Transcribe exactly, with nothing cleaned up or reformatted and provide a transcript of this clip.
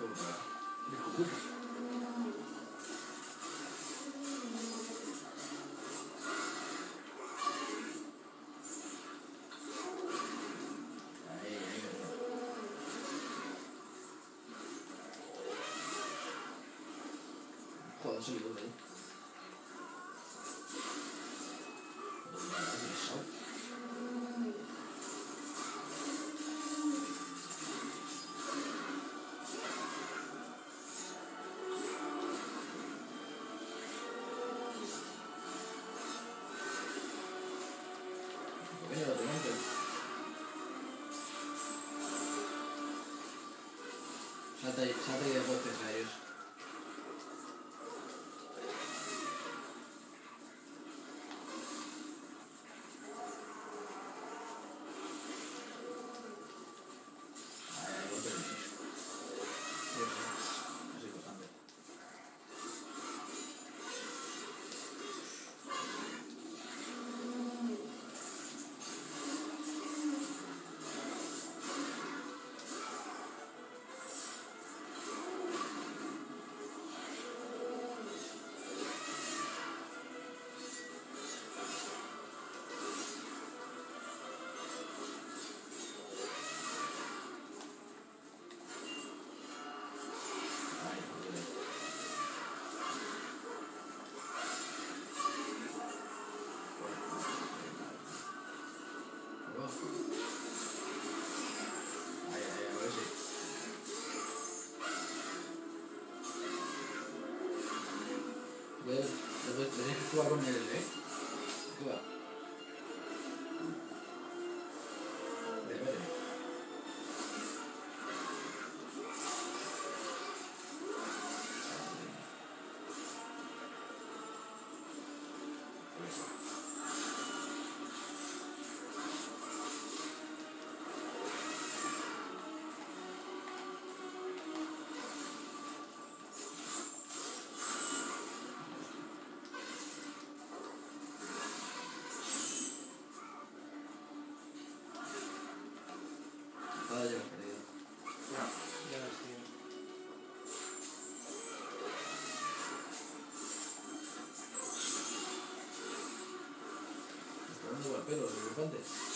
Hijo puta. Ahí, ahí, joder, soy yo, ahí. Salta y de golpes aéreos. Tenéis que jugar con el L, ¿eh? ¿Qué va? Vale, vale. Ah, ya lo he perdido. Ya, ya lo estoy. ¿Está dando mal pelo el elefante?